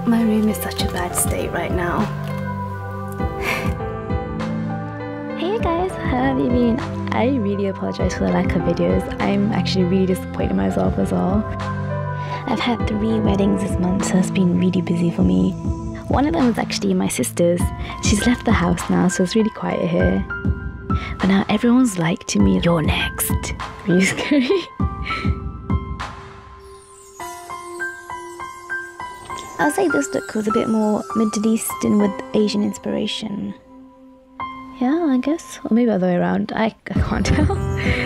My room is such a bad state right now. Hey guys, how have you been? I really apologize for the lack of videos. I'm actually really disappointed in myself as well. I've had 3 weddings this month, so it's been really busy for me. One of them was actually my sister's. She's left the house now, so it's really quiet here. But now everyone's like to me, "You're next." Really scary. I'll say this look was a bit more Middle Eastern with Asian inspiration. Yeah, I guess. Or maybe other way around. I can't tell.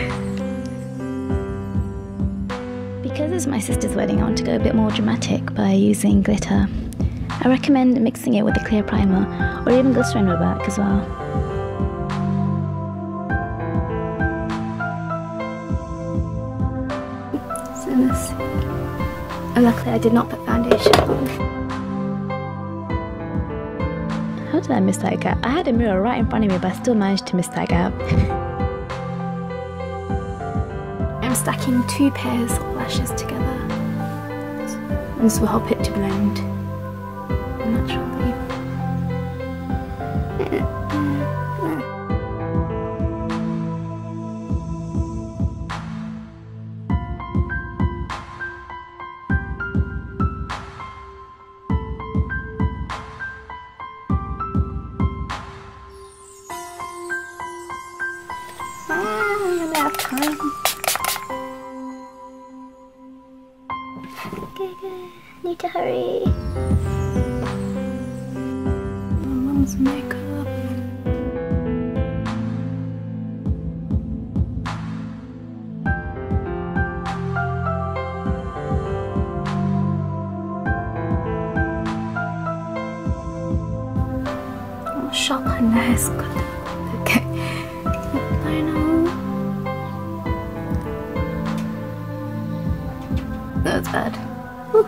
Because it's my sister's wedding, I want to go a bit more dramatic by using glitter. I recommend mixing it with a clear primer, or even glycerin on the back as well. So this. And luckily I did not put foundation on. How did I miss that gap? I had a mirror right in front of me, but I still managed to miss that gap. I'm stacking 2 pairs of lashes together. And this will help it to blend naturally. I'm gonna have time. Okay, good. Need to hurry. My mum's makeup. I'll shop her nose. Okay. I know. That's bad. Whew.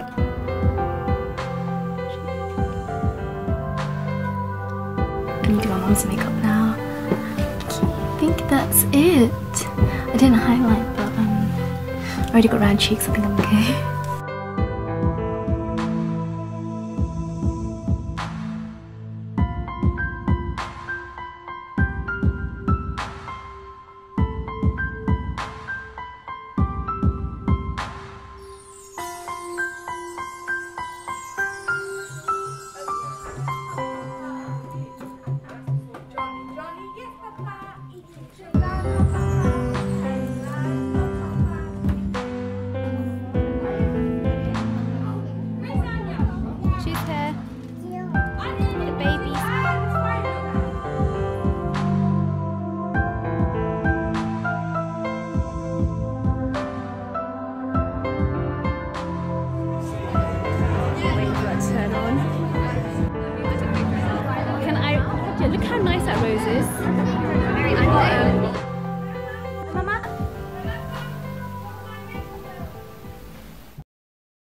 I need to do my mom's makeup now. I think that's it. I didn't highlight, but I already got round cheeks. I think I'm okay. Turn on. Can I? Yeah, look how nice that rose is.